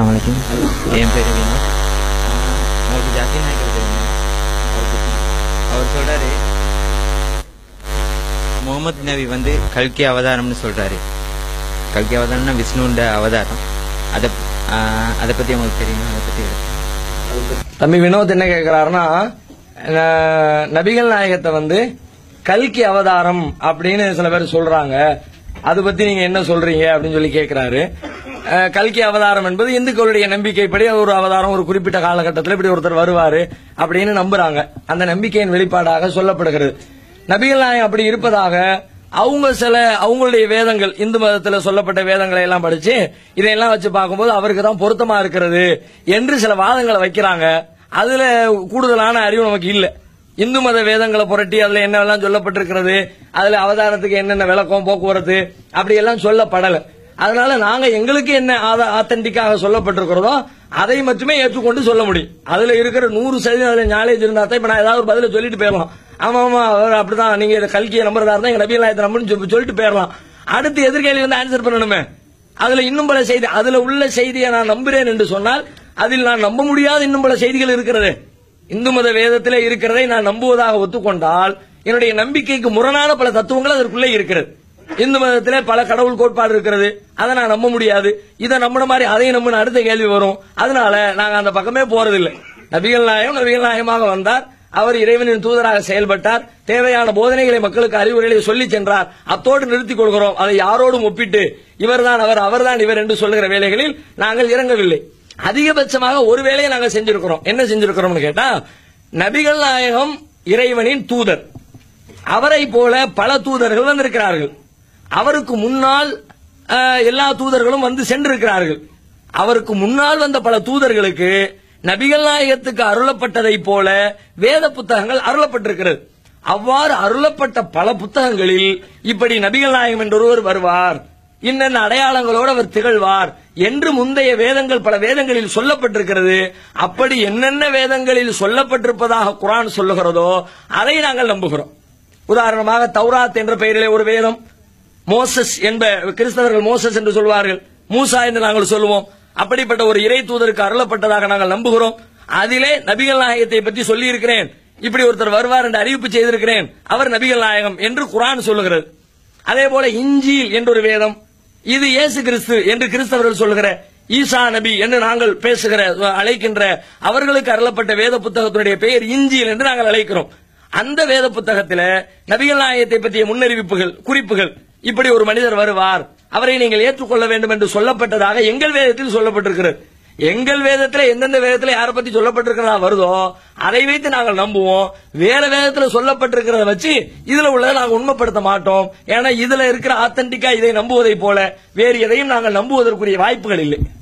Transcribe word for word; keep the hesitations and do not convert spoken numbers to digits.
என் பேர் வினோத். உங்களுக்கு ஜாக்கிர் நாயக் தெரியுமா? அவர் சொல்றாரு முகமது நபி வந்து கல்கி அவதாரம்னு சொல்றாரு. கல்கி அவதாரம்னா விஷ்ணுண்ட அவதாரம். அதை அதை பத்தி உங்களுக்கு தெரியுமா? அதை பத்தி தம்பி வினோத் என்ன கேட்கிறாருன்னா, நபிகள் நாயகத்தை வந்து கல்கி அவதாரம் அப்படின்னு சில பேர் சொல்றாங்க, அதை பத்தி நீங்க என்ன சொல்றீங்க அப்படின்னு சொல்லி கேட்கிறாரு. கல்கி அவதாரம் என்பது இந்துக்களுடைய நம்பிக்கைப்படி ஒரு அவதாரம், ஒரு குறிப்பிட்ட காலகட்டத்தில் இப்படி ஒருத்தர் வருவாரு அப்படின்னு நம்புறாங்க. அந்த நம்பிக்கையின் வெளிப்பாடாக சொல்லப்படுகிறது. நபிகள் நாயகம் அப்படி இருப்பதாக அவங்க சில அவங்களுடைய வேதங்கள், இந்து மதத்தில் சொல்லப்பட்ட வேதங்களை எல்லாம் படிச்சு இதையெல்லாம் வச்சு பார்க்கும்போது அவருக்கு தான் பொருத்தமா இருக்கிறது என்று சில வாதங்களை வைக்கிறாங்க. அதுல கூடுதலான அறிவு நமக்கு இல்ல. இந்து மத வேதங்களை புரட்டி அதுல என்னெல்லாம் சொல்லப்பட்டிருக்கிறது, அதுல அவதாரத்துக்கு என்னென்ன விளக்கம், போக்குவரத்து அப்படி எல்லாம் சொல்லப்படல. அதனால நாங்க எங்களுக்கு என்ன ஆத்தென்டிக்காக சொல்லப்பட்டிருக்கிறதோ அதை மட்டுமே ஏற்றுக்கொண்டு சொல்ல முடியும். அதுல இருக்கிற நூறு சதவீதம் அதுல நாலேஜ் இருந்தா தான் இப்ப நான் ஏதாவது ஒரு பதில சொல்லிட்டு போயிடலாம். ஆமா ஆமா அவர் அப்படிதான், நீங்க இதை கல்கியை நம்புறதா இருந்தா எங்க நபிகள் நாயகத்தை நம்புன்னு சொல்லிட்டு போயிடலாம். அடுத்து எதிர்கேள்வி வந்து ஆன்சர் பண்ணணுமே. அதுல இன்னும் பல செய்தி, அதுல உள்ள செய்தியை நான் நம்புறேன் என்று சொன்னால் அதில் நான் நம்ப முடியாத இன்னும் பல செய்திகள் இருக்கிறது. இந்து மத வேதத்திலே இருக்கிறதை நான் நம்புவதாக ஒத்துக்கொண்டால் என்னுடைய நம்பிக்கைக்கு முரணான பல தத்துவங்கள் அதற்குள்ளே இருக்கிறது. இந்து மதத்திலே பல கடவுள் கோட்பாடு இருக்கிறது, அதை நான் நம்ப முடியாது. இதை நம்பின மாதிரி அதையும் நம்பின அடுத்த கேள்வி வரும். அதனால நாங்க அந்த பக்கமே போறதில்லை. நபிகள் நாயகம் நபிகள் நாயகமாக வந்தார், அவர் இறைவனின் தூதராக செயல்பட்டார், தேவையான போதனைகளை மக்களுக்கு அறிவுரைகளை சொல்லி சென்றார். அத்தோடு நிறுத்திக் கொள்கிறோம். அதை யாரோடும் ஒப்பிட்டு இவர்தான் அவர் அவர்தான் இவர் என்று சொல்லுகிற வேலைகளில் நாங்கள் இறங்கவில்லை. அதிகபட்சமாக ஒரு வேலையை நாங்கள் செஞ்சிருக்கிறோம். என்ன செஞ்சிருக்கிறோம் கேட்டா, நபிகள் நாயகம் இறைவனின் தூதர், அவரை போல பல தூதர்கள் வந்திருக்கிறார்கள். அவருக்கு முன்னால் எல்லா தூதர்களும் வந்து சென்றிருக்கிறார்கள். அவருக்கு முன்னால் வந்த பல தூதர்களுக்கு நபிகள் நாயகத்துக்கு அருளப்பட்டதை போல வேத புத்தகங்கள் அருளப்பட்டிருக்கிறது. அவ்வாறு அருளப்பட்ட பல புத்தகங்களில் இப்படி நபிகள் நாயகம் என்ற ஒருவர் வருவார், இன்னென்ன அடையாளங்களோடு அவர் திகழ்வார் என்று முந்தைய வேதங்கள் பல வேதங்களில் சொல்லப்பட்டிருக்கிறது. அப்படி என்னென்ன வேதங்களில் சொல்லப்பட்டிருப்பதாக குர்ஆன் சொல்லுகிறதோ அதை நாங்கள் நம்புகிறோம். உதாரணமாக தௌராத் என்ற பெயரிலே ஒரு வேதம், மோசஸ் என்ப கிறிஸ்தவர்கள் மோசஸ் என்று சொல்வார்கள், மூசா என்று நாங்கள் சொல்லுவோம். அப்படிப்பட்ட ஒரு இறை தூதருக்கு அருளப்பட்டதாக நாங்கள் நம்புகிறோம். அதிலே நபிகள் நாயகத்தை பற்றி சொல்லி இருக்கிறேன், இப்படி ஒருத்தர் வருவார் என்று அறிவிப்பு செய்திருக்கிறேன், அவர் நபிகள் நாயகம் என்று குர்ஆன் சொல்லுகிறது. அதே போல இன்ஜீல் என்ற ஒரு வேதம், இது இயேசு கிறிஸ்து என்று கிறிஸ்தவர்கள் சொல்லுகிற ஈசா நபி என்று நாங்கள் பேசுகிற அழைக்கின்ற அவர்களுக்கு அருளப்பட்ட வேத புத்தகத்தினுடைய பெயர் இன்ஜீல் என்று நாங்கள் அழைக்கிறோம். அந்த வேத புத்தகத்தில் நபிகள் நாயகத்தை பற்றிய முன்னறிவிப்புகள், குறிப்புகள், இப்படி ஒரு மனிதர் வருவார், அவரை நீங்கள் ஏற்றுக்கொள்ள வேண்டும் என்று சொல்லப்பட்டதாக எங்கள் வேதத்தில் சொல்லப்பட்டிருக்கிறது. எங்கள் வேதத்தில் எந்தெந்த வேதத்தில் யாரை பத்தி சொல்லப்பட்டிருக்கிறதா வருதோ அதை வைத்து நாங்கள் நம்புவோம். வேற வேதத்தில் சொல்லப்பட்டிருக்கிறத வச்சு இதுல உள்ளதை நாங்கள் உண்மைப்படுத்த மாட்டோம். ஏன்னா இதுல இருக்கிற ஆத்தென்டிக்கா இதை நம்புவதை போல வேறு எதையும் நாங்கள் நம்புவதற்குரிய வாய்ப்புகள் இல்லை.